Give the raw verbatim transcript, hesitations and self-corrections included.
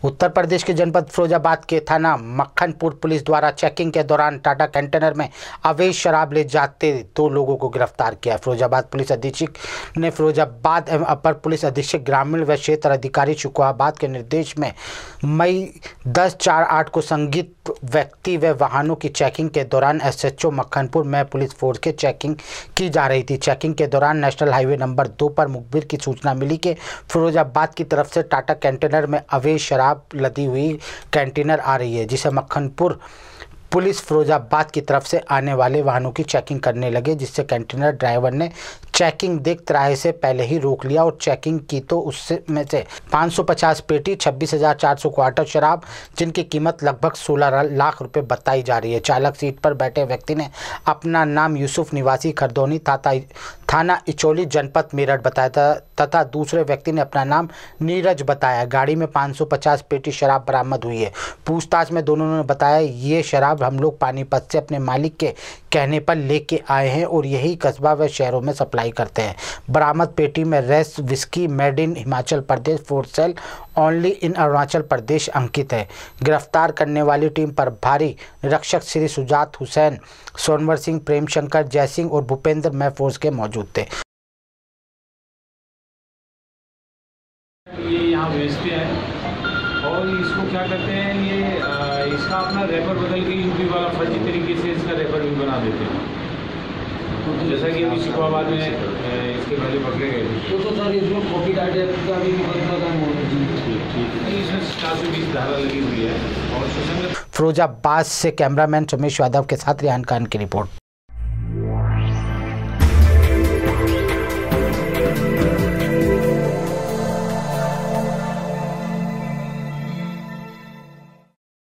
उत्तर प्रदेश के जनपद फिरोजाबाद के थाना मक्खनपुर पुलिस द्वारा चेकिंग के दौरान टाटा कंटेनर में अवैध शराब ले जाते दो लोगों को गिरफ्तार किया। फिरोजाबाद पुलिस अधीक्षक ने फिरोजाबाद एवं अपर पुलिस अधीक्षक ग्रामीण व क्षेत्र अधिकारी शुकुहाबाद के निर्देश में मई दस चार आठ को संदिग्ध व्यक्ति व वाहनों की चेकिंग के दौरान एसएचओ मक्खनपुर में पुलिस फोर्स के चेकिंग की जा रही थी। चेकिंग के दौरान नेशनल हाईवे नंबर दो पर मुखबिर की सूचना मिली कि फिरोजाबाद की तरफ से टाटा कंटेनर में अवैध शराब लदी हुई कंटेनर आ रही है, जिसे मक्खनपुर पुलिस फिरोजाबाद की तरफ से आने वाले वाहनों की चेकिंग करने लगे, जिससे कंटेनर ड्राइवर ने चेकिंग देख त्राही से पहले ही रोक लिया और चेकिंग की तो उससे में से पाँच सौ पचास पेटी छब्बीस हज़ार चार सौ क्वार्टर शराब, जिनकी कीमत लगभग सोलह लाख रुपए बताई जा रही है। चालक सीट पर बैठे व्यक्ति ने अपना नाम यूसुफ निवासी खरदौनी थाना इचौली जनपद मेरठ बताया था तथा दूसरे व्यक्ति ने अपना नाम नीरज बताया। गाड़ी में पाँच सौ पचास पेटी शराब बरामद हुई है। पूछताछ में दोनों ने बताया ये शराब हम लोग पानीपत से अपने मालिक के कहने पर लेके आए हैं और यही कस्बा व शहरों में सप्लाई करते हैं। बरामद पेटी में race whisky made in Himachal Pradesh for sale only in Arunachal Pradesh अंकित है। गिरफ्तार करने वाली टीम पर भारी निरीक्षक श्री सुजात हुसैन, सोनवर सिंह, प्रेम शंकर, जय सिंह और भूपेंद्र मैं फोर्स के मौजूद थे। ये यहाँ बेचते हैं और इसको क्या करते हैं, ये आ, इसका अपना रैपर बदल के यूपी वाला फर्जी तरीके से इसका रैपर भी बना देते हैं। तो जैसा कि अभी शुकुहाबाद में इसके पहले पकड़े गए थे। तो तो सर इसमें कॉपी डाटे का भी मुकदमा दर्ज होना चाहिए। ठीक है, इसमें चार सौ बीस धारा लगी हुई है और फिरोजाबाद से कैमरामैन सुमेश यादव के साथ रेहान खान की रिपोर्ट।